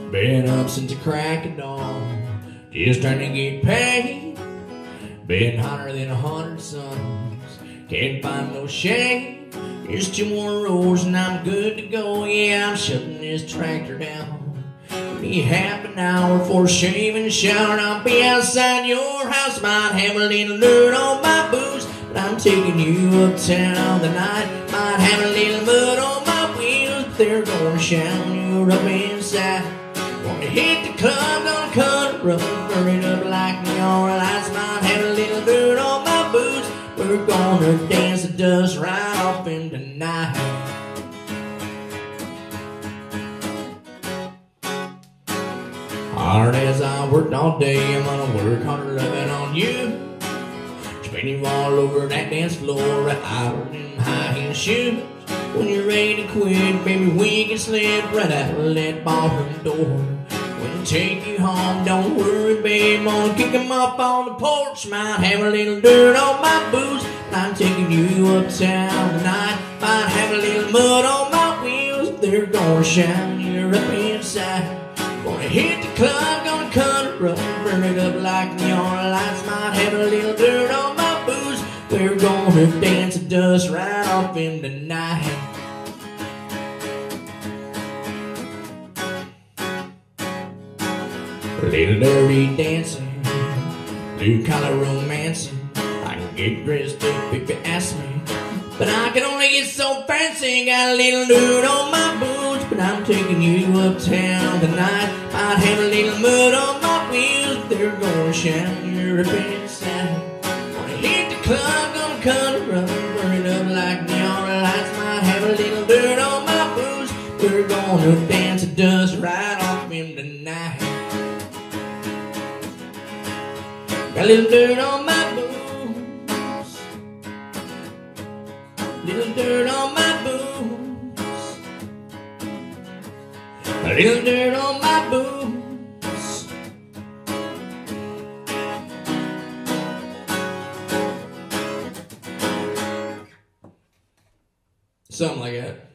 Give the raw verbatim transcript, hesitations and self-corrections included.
Been up since the crack of dawn, just trying to get paid. Been hotter than a hundred suns, can't find no shade. Just two more rows and I'm good to go. Yeah, I'm shutting this tractor down. Be half an hour for a shave and shower, and I'll be outside your house. Might have a little dirt on my boots, but I'm taking you uptown tonight. Might have a little mud on my wheels, but they're gonna shine you up inside. Gonna hit the club, gonna cut it rough, burn it up like neon lights. Might have a little dirt on my boots, we're gonna dance the dust right off in the night. Hard as I worked all day, I'm gonna work harder loving on you. Spin you all over that dance floor, right out in high heel shoes. When you're ready to quit, baby, we can slip right out of that ballroom door. When I take you home, don't worry, babe, I'm gonna kick 'em up on the porch. Might have a little dirt on my boots, but I'm taking you uptown tonight. Might have a little mud on my wheels, but they're gonna shine you up inside. Gonna hit the club, gonna cut it rough, burn it up like neon lights. Might have a little dirt on my boots, we're gonna dance the dust right off in the night. A little dirty dancing, blue collar romancing. I can get dressed up if you ask me, but I can only get so fancy. Got a little dirt on my boots, but I'm taking you uptown tonight. Might have a little mud on my wheels, but they're gonna shine you up inside. Gonna hit the club, gonna cut it rough, burn it up like neon lights. Might have a little dirt on my boots, we're gonna dance the dust right off in the night. Got a little dirt on my boots, little dirt on my boots, a little dirt on my boots. Something like that.